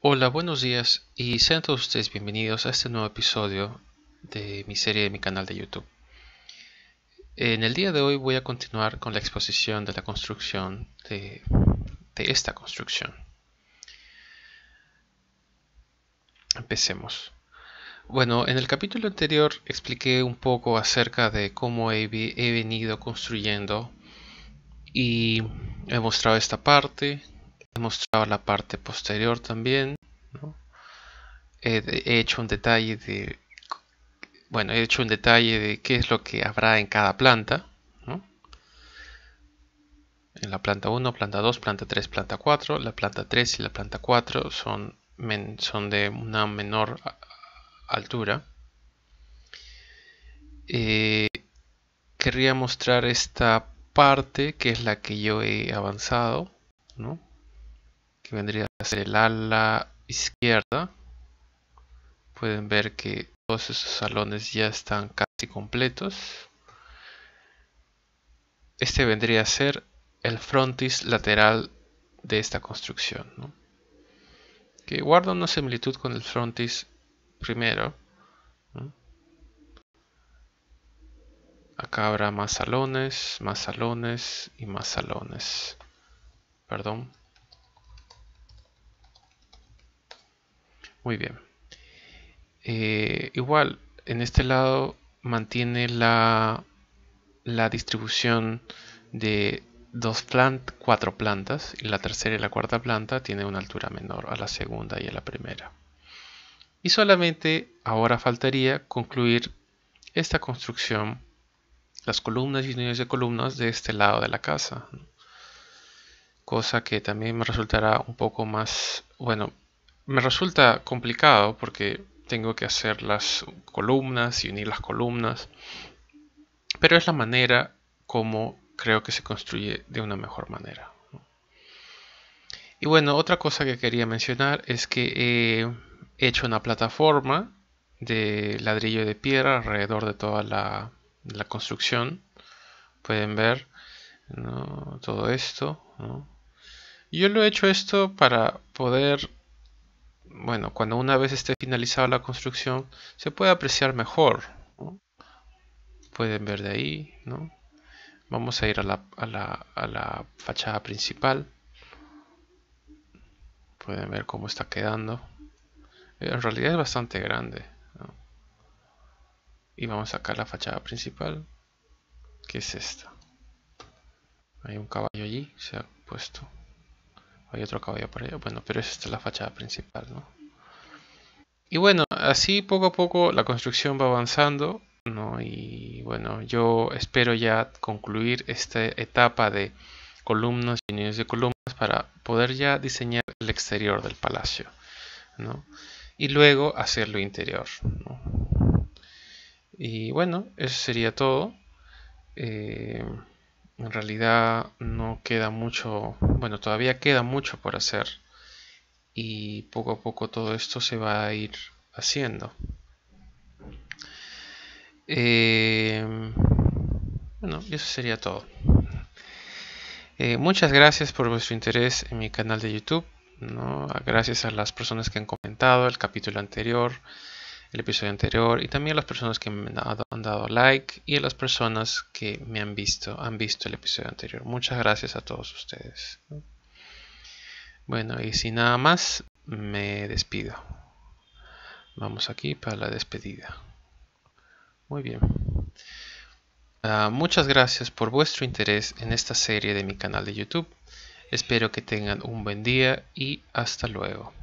Hola, buenos días y sean todos ustedes bienvenidos a este nuevo episodio de mi serie de mi canal de YouTube. En el día de hoy voy a continuar con la exposición de la construcción de esta construcción. Empecemos. Bueno, en el capítulo anterior expliqué un poco acerca de cómo he venido construyendo y he mostrado esta parte, he mostrado la parte posterior también, ¿no? He hecho un detalle de qué es lo que habrá en cada planta, ¿no? En la planta 1, planta 2, planta 3, planta 4. La planta 3 y la planta 4 son de una menor altura. Querría mostrar esta parte que es la que yo he avanzado, ¿no? Que vendría a ser el ala izquierda. Pueden ver que todos esos salones ya están casi completos. Este vendría a ser el frontis lateral de esta construcción, ¿no? Que guarda una similitud con el frontis primero, ¿no? Acá habrá más salones y más salones. Perdón. Muy bien. Igual, en este lado mantiene la distribución de cuatro plantas, y la tercera y la cuarta planta tiene una altura menor a la segunda y a la primera. Y solamente ahora faltaría concluir esta construcción, las columnas y uniones de columnas de este lado de la casa, ¿no? Cosa que también me resultará un poco más, bueno, me resulta complicado porque tengo que hacer las columnas y unir las columnas, pero es la manera como creo que se construye de una mejor manera, ¿no? Y bueno, otra cosa que quería mencionar es que he hecho una plataforma de ladrillo de piedra alrededor de toda la construcción. Pueden ver, ¿no? Todo esto, ¿no? Yo lo he hecho esto para poder, bueno, cuando una vez esté finalizada la construcción, se puede apreciar mejor, ¿no? Pueden ver de ahí, ¿no? Vamos a ir a la fachada principal. Pueden ver cómo está quedando. En realidad es bastante grande, ¿no? Y vamos acá a la fachada principal, que es esta. Hay un caballo allí, se ha puesto. Hay otro caballo por allá. Bueno, pero esta es la fachada principal, ¿no? Y bueno, así poco a poco la construcción va avanzando, ¿no? Y bueno, yo espero ya concluir esta etapa de columnas y uniones de columnas para poder ya diseñar el exterior del palacio, ¿no? Y luego hacer lo interior, ¿no? Y bueno, eso sería todo. En realidad no queda mucho, bueno, todavía queda mucho por hacer, y poco a poco todo esto se va a ir haciendo. Bueno, eso sería todo. Muchas gracias por vuestro interés en mi canal de YouTube, ¿no? Gracias a las personas que han comentado el capítulo anterior, el episodio anterior, y también a las personas que me han dado like, y a las personas que me han visto el episodio anterior. Muchas gracias a todos ustedes, ¿no? Bueno, y sin nada más, me despido. Vamos aquí para la despedida. Muy bien. Muchas gracias por vuestro interés en esta serie de mi canal de YouTube. Espero que tengan un buen día y hasta luego.